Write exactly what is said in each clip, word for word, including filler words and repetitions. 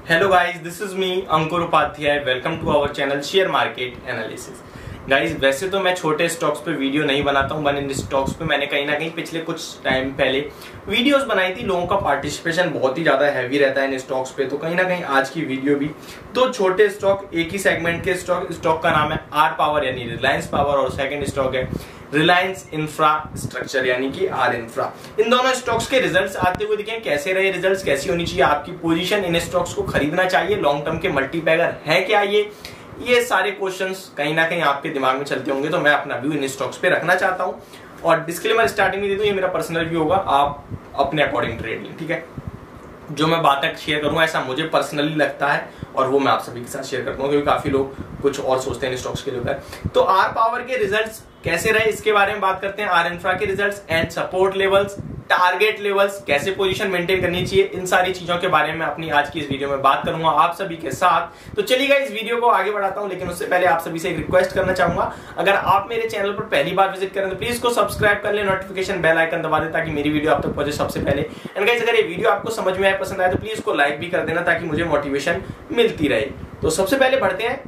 Hello guys, this is me Ankur Upadhyay. Welcome to our channel share market analysis. Guys, वैसे तो मैं छोटे stocks पे वीडियो नहीं बनाता हूं, बट इन स्टॉक्स पे मैंने कहीं ना कहीं पिछले कुछ टाइम पहले वीडियोस बनाई थी। लोगों का पार्टिसिपेशन बहुत ही ज्यादा हैवी रहता है इन स्टॉक्स पे, तो कहीं ना कहीं आज की वीडियो भी दो छोटे स्टॉक, एक ही सेगमेंट के स्टॉक स्टॉक का नाम है आर पावर यानी रिलायंस पावर, और सेकंड स्टॉक है रिलायंस इंफ्रास्ट्रक्चर यानी कि आर इंफ्रा। इन दोनों स्टॉक्स के रिजल्ट्स आते हुए दिखे। कैसे रहे रिजल्ट्स, कैसी होनी चाहिए आपकी पोजीशन, इन स्टॉक्स को खरीदना चाहिए, लॉन्ग टर्म के मल्टीबैगर है क्या, ये ये सारे क्वेश्चंस कहीं ना कहीं आपके दिमाग में चलते होंगे, तो मैं अपना व्यू इन स्टॉक्स पे रखना चाहता हूं। और डिस्क्लेमर स्टार्टिंग में दे दूं, ये मेरा पर्सनल व्यू होगा, आप अपने अकॉर्डिंग ट्रेड लें, ठीक है। जो मैं बातें शेयर करूंगा ऐसा मुझे पर्सनली लगता है और वो मैं आप सभी के साथ शेयर करता हूं, क्योंकि काफी लोग कुछ और सोचते हैं इन स्टॉक्स के लेकर। तो आर पावर के रिजल्ट्स कैसे रहे इसके बारे में बात करते हैं, आर इंफ्रा के results and support levels, target levels, कैसे पोजीशन मेंटेन करनी चाहिए, इन सारी चीजों के बारे में अपनी आज की इस वीडियो में बात करूंगा आप सभी के साथ। तो चलिएगा इस वीडियो को आगे बढ़ाता हूं, लेकिन उससे पहले आप सभी से एक रिक्वेस्ट करना चाहूंगा, अगर आप मेरे चैनल पर पहली बार विजिट करें तो प्लीज को सब्सक्राइब कर ले, नोटिफिकेशन बेल आइकन दबा दे ताकि मेरी वीडियो आप तक पहुंचे सबसे पहले। एंड गाइस, अगर ये वीडियो आपको समझ में आए, पसंद आए तो प्लीज को लाइक भी कर देना ताकि मुझे मोटिवेशन मिलती रहे। तो सबसे पहले बढ़ते हैं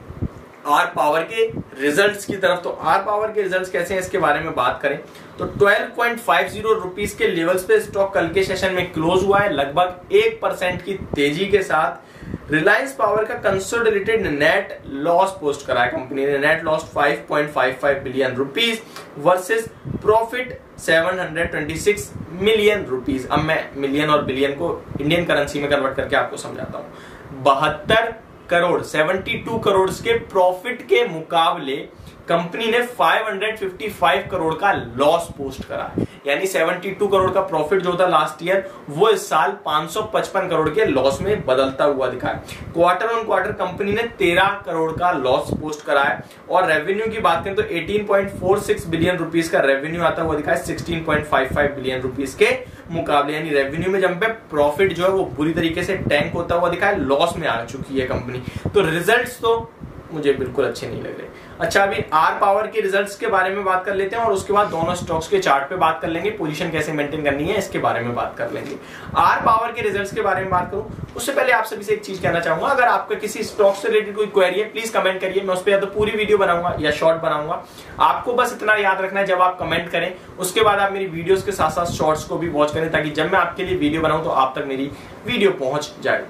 आर पावर के रिजल्ट्स की तरफ। तो आर पावर के रिजल्ट्स कैसे हैं इसके बारे में बात करें तो बारह पॉइंट पचास रुपीस के लेवल्स पे स्टॉक कल के सेशन में क्लोज हुआ है, लगभग एक परसेंट की तेजी के साथ। रिलायंस पावर का कंसोलिडेटेड नेट लॉस पोस्ट करा है कंपनी ने, नेट लॉस पाँच पॉइंट पाँच पाँच बिलियन रुपीस वर्सेस प्रॉफिट सात सौ छब्बीस मिलियन रुपीस। अब मैं मिलियन और बिलियन को इंडियन करेंसी में कन्वर्ट करके आपको समझाता हूं। बहत्तर करोड़ बहत्तर करोड़ के प्रॉफिट के मुकाबले कंपनी ने पाँच सौ पचपन करोड़ का लॉस पोस्ट करा है, यानी बहत्तर करोड़ का प्रॉफिट जो था लास्ट ईयर वो इस साल पाँच सौ पचपन करोड़ के लॉस में बदलता हुआ दिखा है। क्वार्टर ऑन क्वार्टर कंपनी ने तेरह करोड़ का लॉस पोस्ट करा है, और रेवेन्यू की बात करें तो अठारह पॉइंट छियालीस बिलियन रुपीस का रेवेन्यू आता हुआ दिखा है सोलह पॉइंट पचपन बिलियन रुपीस के मुकाबले, यानी रेवेन्यू में जंप है, प्रॉफिट जो है वो बुरी तरीके से टैंक होता हुआ दिखा है, लॉस में आ चुकी है कंपनी। तो रिजल्ट्स तो मुझे बिल्कुल अच्छे नहीं लग रहे। अच्छा, अभी आर पावर के रिजल्ट्स के बारे में बात कर लेते हैं और उसके बाद दोनों स्टॉक्स के चार्ट पे बात कर लेंगे, पोजीशन कैसे मेंटेन करनी है इसके बारे में बात कर लेंगे। आर पावर के रिजल्ट्स के बारे में बात करूं उससे पहले आप सभी से एक चीज कहना चाहूंगा, अगर आपका किसी स्टॉक से रिलेटेड कोई क्वेरी है प्लीज कमेंट करिए, मैं उस पर या तो पूरी वीडियो बनाऊंगा या शॉर्ट बनाऊंगा। आपको बस इतना याद रखना है, जब आप कमेंट करें उसके बाद आप मेरी वीडियोस के साथ साथ शॉर्ट्स को भी वॉच करें, ताकि जब मैं आपके लिए वीडियो बनाऊं तो आप तक मेरी वीडियो पहुंच जाए।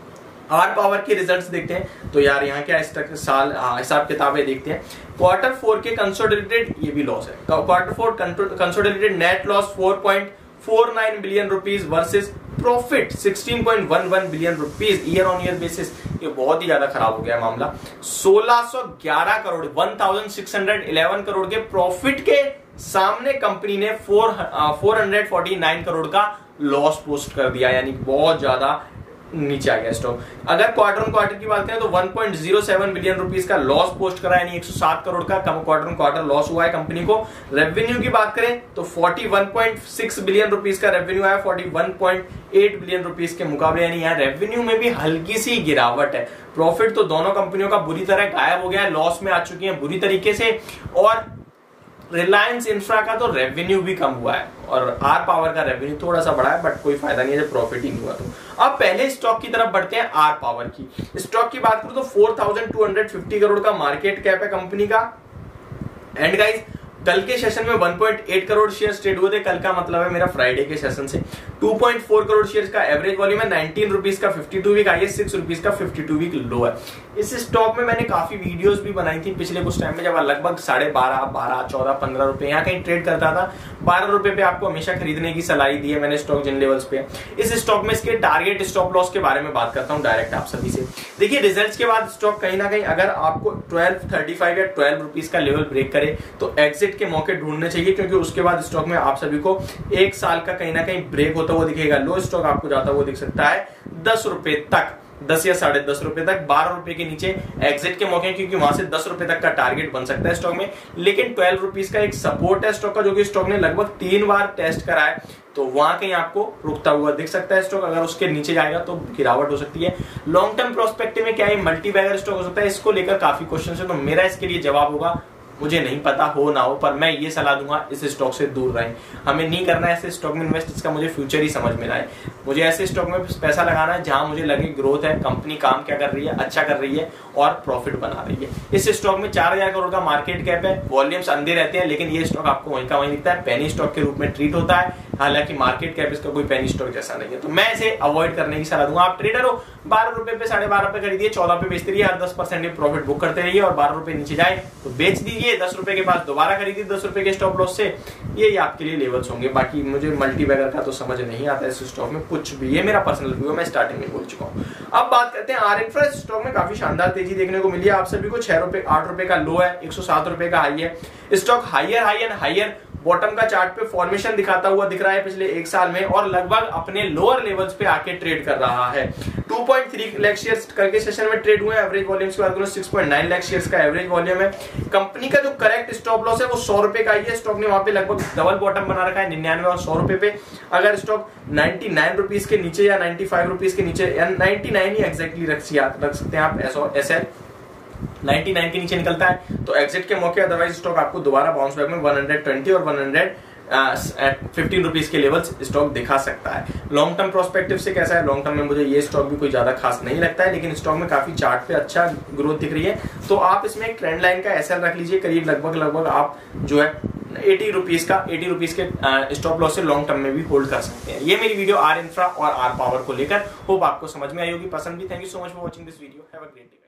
आर पावर के रिजल्ट्स देखते हैं तो यार यहाँ क्या साल हिसाब किताबें देखते हैं। क्वार्टर फोर के कंसोलिडेटेड, ये भी लॉस है, quarter four consolidated net loss चार पॉइंट चार नौ बिलियन रुपीस वर्सेस प्रॉफिट सोलह पॉइंट ग्यारह billion rupees year on year basis. ये बहुत ही ज्यादा खराब हो गया है मामला। सोलह सौ ग्यारह करोड़ सोलह सौ ग्यारह करोड़ के प्रॉफिट के सामने कंपनी ने चार सौ उनचास करोड़ का लॉस पोस्ट कर दिया, यानी बहुत ज्यादा नीचे आ गया स्टॉक। अगर क्वार्टर ऑन क्वार्टर की बात करें तो एक पॉइंट शून्य सात बिलियन रुपीस का लॉस पोस्ट करा, यानी एक सौ सात करोड़ का क्वार्टर ऑन क्वार्टर लॉस हुआ है कंपनी को। रेवेन्यू की बात करें तो इकतालीस पॉइंट छह बिलियन रुपीस का रेवेन्यू आया इकतालीस पॉइंट आठ बिलियन रुपीस के मुकाबले, यानी यहाँ रेवेन्यू में भी हल्की सी गिरावट है। प्रॉफिट तो दोनों कंपनियों का बुरी तरह गायब हो गया है, लॉस में आ चुकी है बुरी तरीके से। और रिलायंस इंफ्रा का तो रेवेन्यू भी कम हुआ है और आर पावर का रेवेन्यू थोड़ा सा बढ़ा है, बट कोई फायदा नहीं है जब प्रॉफिट ही नहीं हुआ। तो अब पहले स्टॉक की तरफ बढ़ते हैं। आर पावर की स्टॉक की बात करूं तो चार हज़ार दो सौ पचास करोड़ का मार्केट कैप है कंपनी का। एंड गाइस, कल के सेशन में एक पॉइंट आठ करोड़ शेयर्स ट्रेड हुए थे। कल का मतलब है मेरा फ्राइडे के सेशन से। दो पॉइंट चार करोड़ शेयर्स का एवरेज वॉल्यूम है, उन्नीस रुपीस का बावन वीक हाई है, छह रुपीस का बावन वीक लो है। इस स्टॉक में मैंने काफी वीडियोस भी बनाई थी पिछले कुछ टाइम में, जब लगभग साढ़े बारह बारह चौदह पंद्रह रुपए यहाँ कहीं ट्रेड करता था। बारह रुपए पे आपको हमेशा खरीदने की सलाह दी है मैंने स्टॉक जिन लेवल्स पे। इस स्टॉक में इसके टारगेट स्टॉप लॉस के बारे में बात करता हूँ डायरेक्ट आप सभी से। देखिए, रिजल्ट्स के बाद स्टॉक कहीं ना कहीं अगर आपको ट्वेल्व थर्टी फाइव या ट्वेल्व रुपीज का लेवल ब्रेक करे तो एग्जिट के मौके ढूंढने चाहिए, क्योंकि उसके बाद स्टॉक में आप सभी को एक साल का कहीं ना कहीं ब्रेक होता हुआ दिखेगा। लो स्टॉक आपको जाता हुआ दिख सकता है दस रुपए तक, दस या साढ़े दस रुपए तक, बारह रुपए के नीचे एग्जिट के मौके, क्योंकि वहां से दस रुपए तक का टारगेट बन सकता है स्टॉक में। लेकिन ट्वेल्व रुपीज का एक सपोर्ट है स्टॉक का, जो कि स्टॉक ने लगभग तीन बार टेस्ट करा है, तो वहां कहीं आपको रुकता हुआ दिख सकता है स्टॉक। अगर उसके नीचे जाएगा तो गिरावट हो सकती है। लॉन्ग टर्म प्रोस्पेक्टिव में क्या है, मल्टी बैगर स्टॉक हो सकता है, इसको लेकर काफी क्वेश्चन है, तो मेरा इसके लिए जवाब होगा मुझे नहीं पता, हो ना हो, पर मैं ये सलाह दूंगा इस स्टॉक से दूर रहें। हमें नहीं करना है ऐसे स्टॉक में इन्वेस्ट जिसका मुझे फ्यूचर ही समझ में ना आए। मुझे ऐसे स्टॉक में पैसा लगाना है जहां मुझे लगे ग्रोथ है, कंपनी काम क्या कर रही है, अच्छा कर रही है और प्रॉफिट बना रही है। इस स्टॉक में चार हजार करोड़ का मार्केट कैप है, वॉल्यूम्स अंधे रहते हैं, लेकिन ये स्टॉक आपको वहीं का वहीं दिखता है, पेनी स्टॉक के रूप में ट्रीट होता है। हालांकि मार्केट कैप इसका कोई पेनी स्टॉक जैसा नहीं है, तो मैं इसे अवॉइड करने की सलाह दूंगा। आप ट्रेडर हो, बारह रुपए पे साढ़े बारह पे खरीदिए, चौदह पे बेचते रहिए, हर दस परसेंट प्रॉफिट बुक करते रहिए और बारह रुपए नीचे जाए तो बेच दीजिए, दस रुपए के बाद दोबारा खरीदिए दस रुपए के स्टॉप लॉस से। ये आपके लिए लेवल्स होंगे। बाकी मुझे मल्टी बैगर का तो समझ नहीं आता इस स्टॉक में कुछ भी, ये मेरा पर्सनल व्यू है, मैं स्टार्टिंग में बोल चुका हूँ। अब बात करते हैं आर इंफ्रा। स्टॉक में काफी शानदार तेजी देखने को मिली है आप सभी को। छह रुपए आठ रुपए का लो है, एक सौ सात रुपए का हाई है। Stock higher high and higher bottom का चार्ट पे फॉर्मेशन दिखाता हुआ दिख रहा है पिछले एक साल में, और लगभग अपने लोअर लेवल्स पे आके ट्रेड कर रहा है। दो पॉइंट तीन लाख शेयर्स करके सेशन में ट्रेड हुए हैं। एवरेज वॉल्यूम्स की बात करूं छह पॉइंट नौ लाख शेयर्स का एवरेज वॉल्यूम है। कंपनी का जो करेक्ट स्टॉप लॉस है वो सौ रुपए का ही है। स्टॉक ने वहां पे लगभग डबल बॉटम बना रखा है, निन्यानवे और सौ रुपए पे। अगर स्टॉक नाइन्टी नाइन रुपीज के नीचे या नाइन्टी फाइव रुपीज के नीचे, नाइन्टी नाइन ही एग्जैक्टली रख सकते हैं आप, एस एल नाइन्टी नाइन के नीचे निकलता है तो एग्जिट के मौके, अदरवाइज स्टॉक आपको दोबारा बाउंस बैक में वन ट्वेंटी और वन फिफ्टीन रुपीज के लेवल्स स्टॉक दिखा सकता है। लॉन्ग टर्म प्रोस्पेक्टिव से कैसा है, लॉन्ग टर्म में मुझे ये स्टॉक भी कोई ज्यादा खास नहीं लगता है, लेकिन स्टॉक में काफी चार्ट पे अच्छा ग्रोथ दिख रही है। तो आप इसमें एक ट्रेंड लाइन का एसएल रख लीजिए, करीब लगभग लगभग आप जो है अस्सी रुपीस का अस्सी रुपीस के स्टॉप लॉस से लॉन्ग टर्म में भी होल्ड कर सकते हैं। ये मेरी वीडियो आर इंफ्रा और आर पावर को लेकर, होप आपको समझ में आई होगी, पसंद भी। Thank you so much for watching this video. Have a great day.